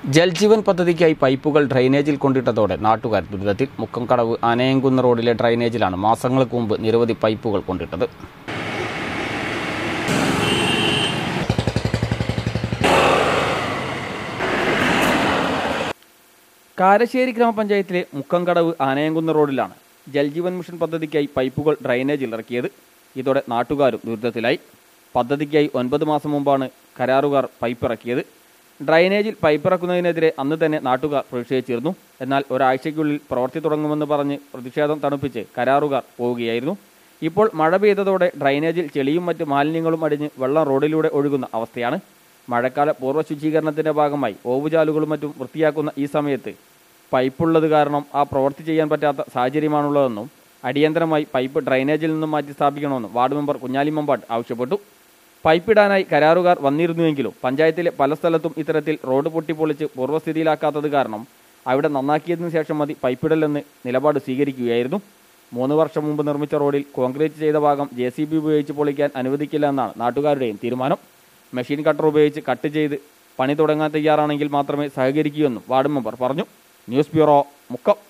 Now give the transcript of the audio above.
ജൽജീവൻ പദ്ധതിക്കായി പൈപ്പുകൾ ഡ്രൈനേജിൽ കൊണ്ടിട്ടതോടെ നാട്ടുകാർ ദുരിതത്തിൽ. മുക്കംകടവ് ആനയംകുന്ന് റോഡിലെ ഡ്രൈനേജിലാണ് മാസങ്ങൾക്ക് മുമ്പ് നിരവധി പൈപ്പുകൾ കൊണ്ടിട്ടത്. കാരശ്ശേരി ഗ്രാമപഞ്ചായത്തിലെ മുക്കംകടവ് ആനയംകുന്ന് റോഡിലാണ് ജൽജീവൻ മിഷൻ പദ്ധതിക്കായി പൈപ്പുകൾ ഡ്രൈനേജിൽ ഇറക്കിയത്. ഇതോടെ നാട്ടുകാരും ദുരിതത്തിലായി. പദ്ധതിക്കായി 9 മാസം മുമ്പാണ് കരാറുകാർ പൈപ്പ് ഇറക്കിയത്. ഡ്രൈനേജിൽ പൈപ്പ് ഇറക്കുന്നതിനെതിരെ അന്ന് തന്നെ നാട്ടുകാർ പ്രതിഷേധിച്ചിരുന്നു. എന്നാൽ ഒരാഴ്ചയ്ക്കുള്ളിൽ പ്രവൃത്തി തുടങ്ങുമെന്ന് പറഞ്ഞ് പ്രതിഷേധം തണുപ്പിച്ച് കരാറുകാർ പോവുകയായിരുന്നു. ഇപ്പോൾ മഴ പെയ്തതോടെ ഡ്രൈനേജിൽ ചെളിയും മറ്റ് മാലിന്യങ്ങളും അടിഞ്ഞ് വെള്ളം റോഡിലൂടെ ഒഴുകുന്ന അവസ്ഥയാണ്. മഴക്കാല പൂർവ്വ ശുചീകരണത്തിന്റെ ഭാഗമായി ഓവുചാലുകളും മറ്റും വൃത്തിയാക്കുന്ന ഈ സമയത്ത് പൈപ്പുള്ളത് കാരണം ആ പ്രവൃത്തി ചെയ്യാൻ പറ്റാത്ത സാഹചര്യമാണുള്ളതെന്നും അടിയന്തരമായി പൈപ്പ് ഡ്രൈനേജിൽ നിന്നും മാറ്റി സ്ഥാപിക്കണമെന്നും വാർഡ് മെമ്പർ കുഞ്ഞാലി മമ്പാട് ആവശ്യപ്പെട്ടു. പൈപ്പിടാനായി കരാറുകാർ വന്നിരുന്നുവെങ്കിലും പഞ്ചായത്തിലെ പല സ്ഥലത്തും ഇത്തരത്തിൽ റോഡ് പൊട്ടിപ്പൊളിച്ച് പൂർവ്വസ്ഥിതിയിലാക്കാത്തത് കാരണം അവിടെ നന്നാക്കിയതിനു ശേഷം മതി പൈപ്പിടലെന്ന് നിലപാട് സ്വീകരിക്കുകയായിരുന്നു. 3 വർഷം മുമ്പ് നിർമ്മിച്ച റോഡിൽ കോൺക്രീറ്റ് ചെയ്ത ഭാഗം JCB ഉപയോഗിച്ച് പൊളിക്കാൻ അനുവദിക്കില്ല എന്നാണ് നാട്ടുകാരുടെയും തീരുമാനം. മെഷീൻ കട്ടർ ഉപയോഗിച്ച് കട്ട് ചെയ്ത് പണി തുടങ്ങാൻ തയ്യാറാണെങ്കിൽ മാത്രമേ സഹകരിക്കൂ എന്നും വാർഡ് മെമ്പർ പറഞ്ഞു. News bureau, Mukkam.